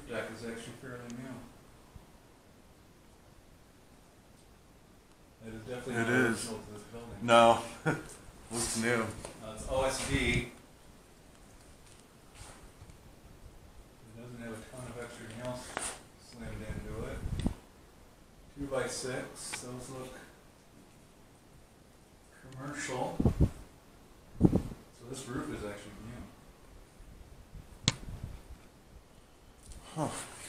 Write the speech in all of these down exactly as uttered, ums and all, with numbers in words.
deck is actually fairly new. It is definitely It not is. original to this building. No, looks new. Uh, it's O S B. It doesn't have a ton of extra nails slammed into it. Two by six, those look commercial. So this roof is actually new. Huh.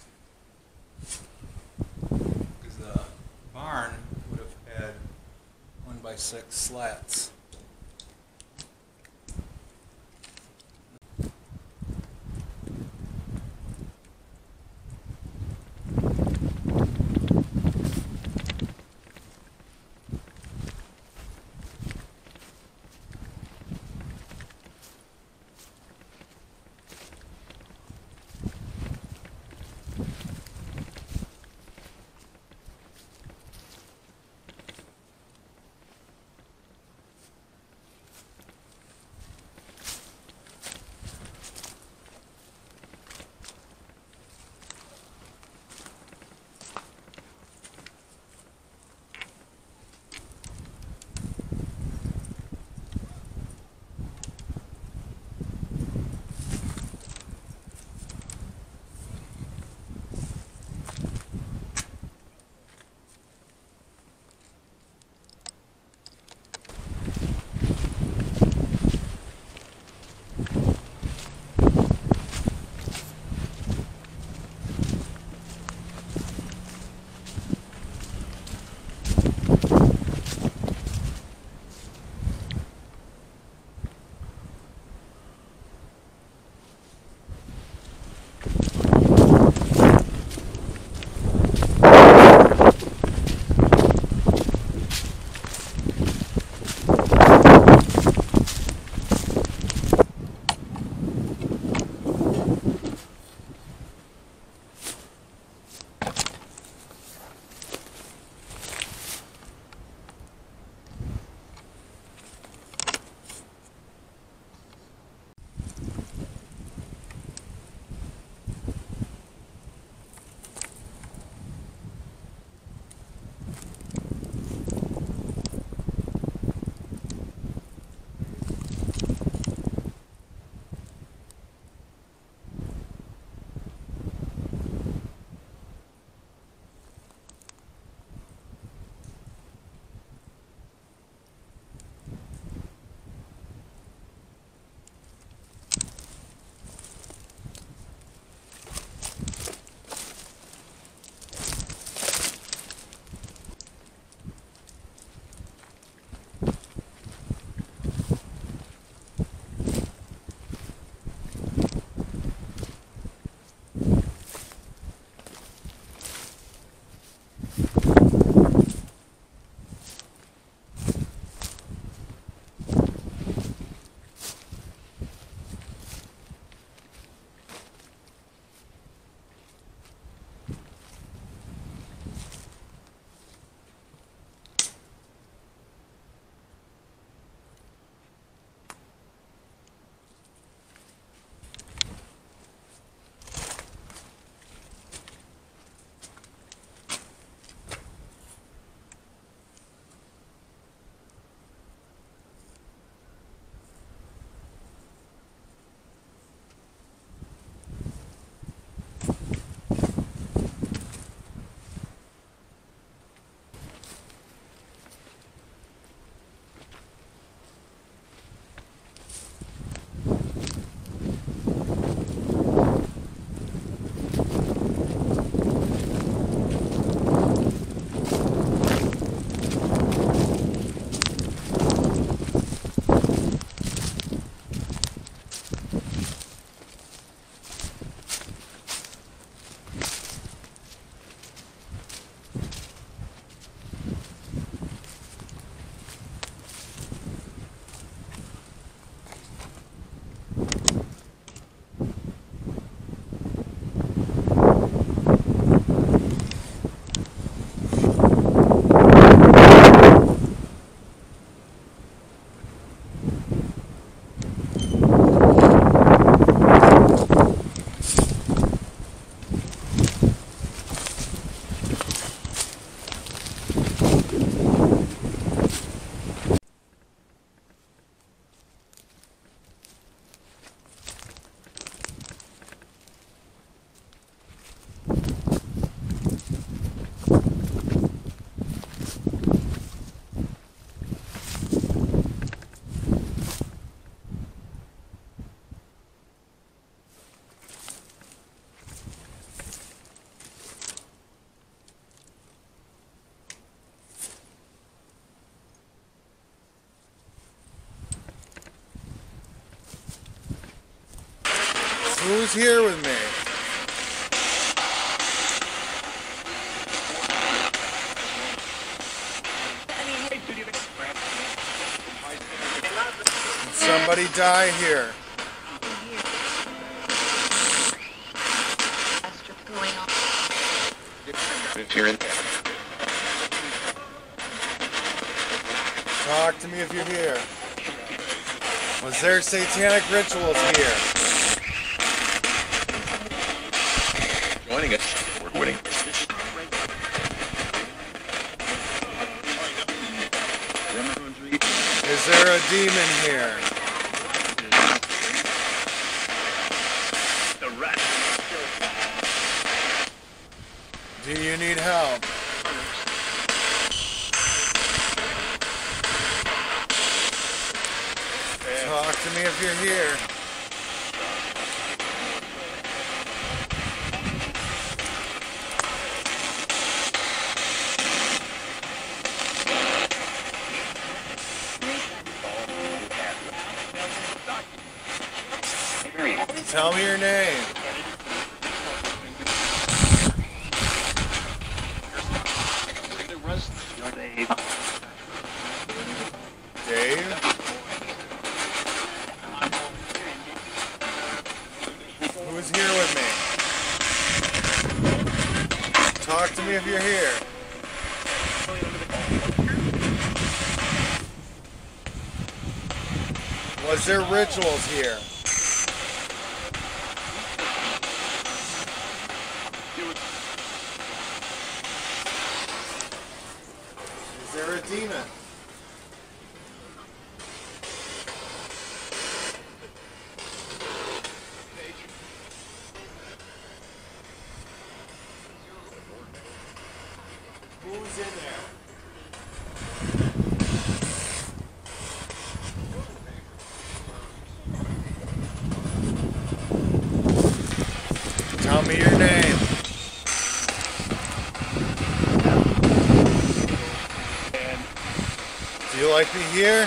Because the barn would have had one by six slats. Who's here with me? Did somebody die here? Talk to me if you're here. Was there satanic rituals here? Joining us. We're winning. Is there a demon here? The rat. Do you need help? Talk to me if you're here. Tell me your name. Dave? Who is here with me? Talk to me if you're here. Was there rituals here? Is there a demon? Who's in there? Tell me your name. Do you like me here?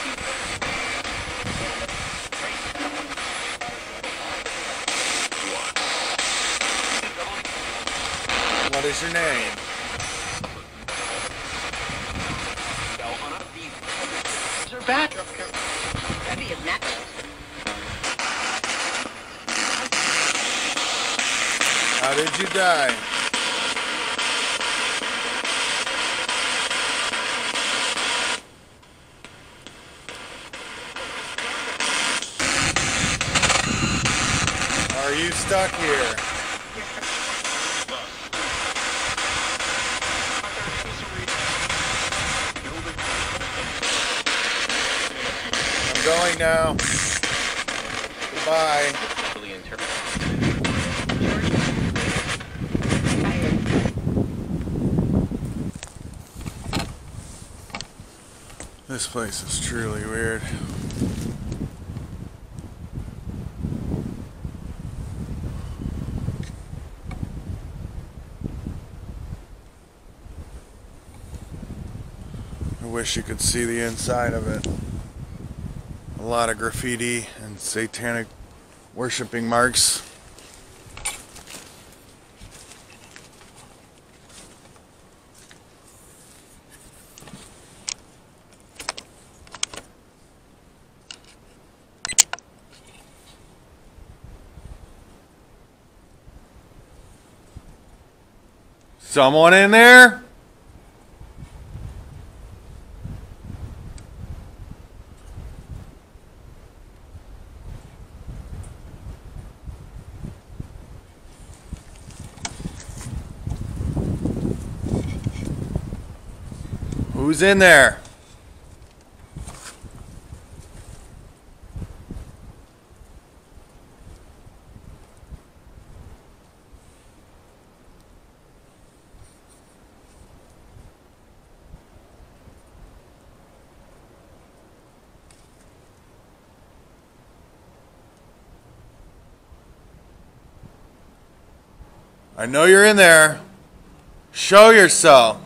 What is your name? How did you die? Are you stuck here? I'm going now. Goodbye. This place is truly weird. I wish you could see the inside of it. A lot of graffiti and satanic worshiping marks. Someone in there? Who's in there? I know you're in there. Show yourself.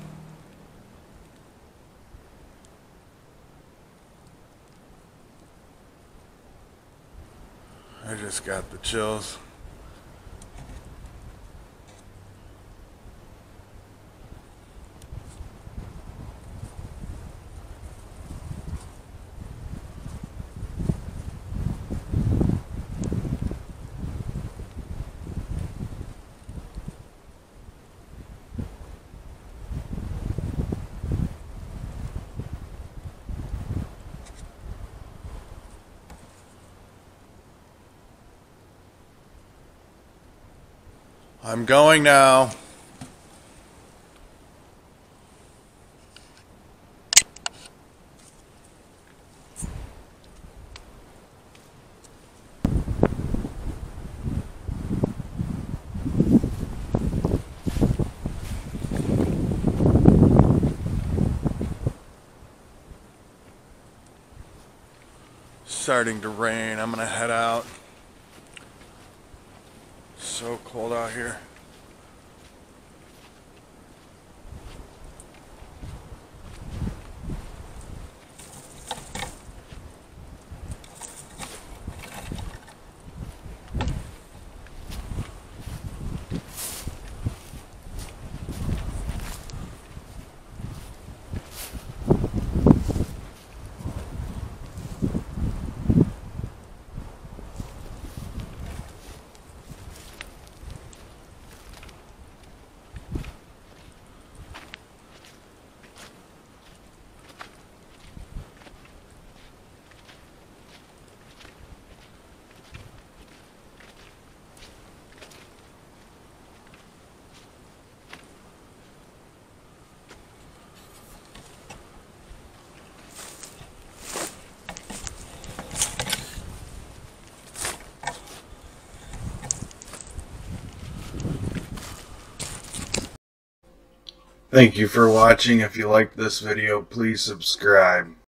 I just got the chills. I'm going now. Starting to rain. I'm gonna head out. So cold out here. Thank you for watching. If you liked this video, please subscribe.